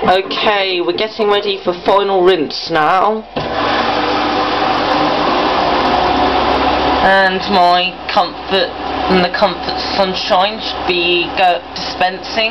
Okay, we're getting ready for final rinse now. And my Comfort and the Comfort Sunshine should be dispensing.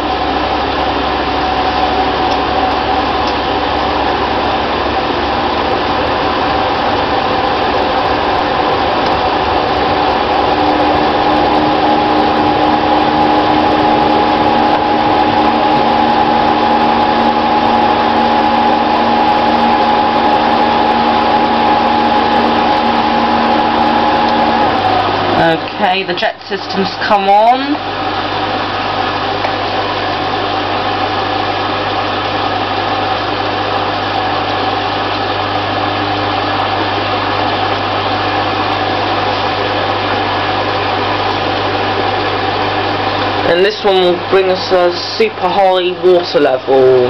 Okay, the jet system's come on. And this one will bring us a super high water level.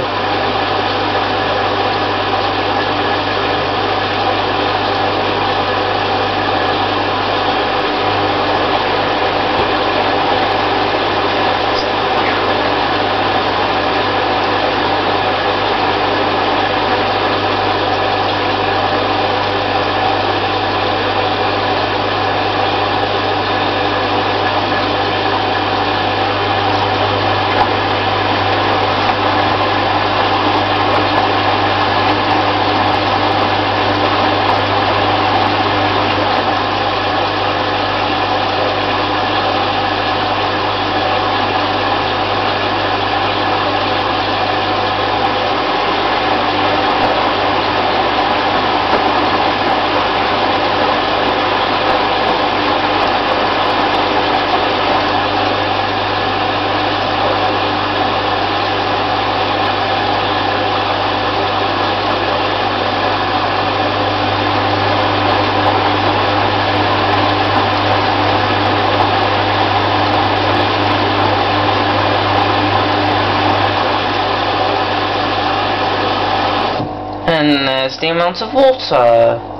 And there's the amount of water.